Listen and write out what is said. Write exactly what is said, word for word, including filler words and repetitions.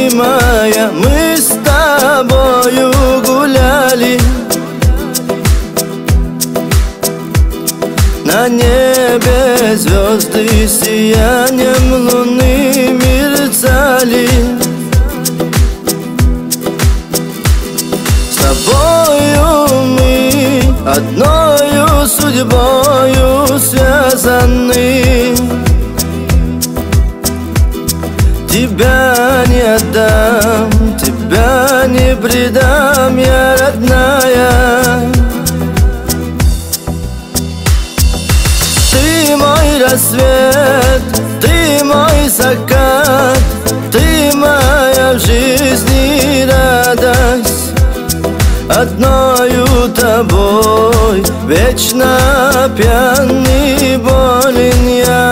моя, мы с тобою гуляли. На небе звезды сиянием луны мерцали. С тобою мы одною судьбою связаны. Тебя не отдам, тебя не предам, я родная. Ты мой рассвет, ты мой закат, ты моя в жизни радость. Одною тобой вечно пьян и болен я.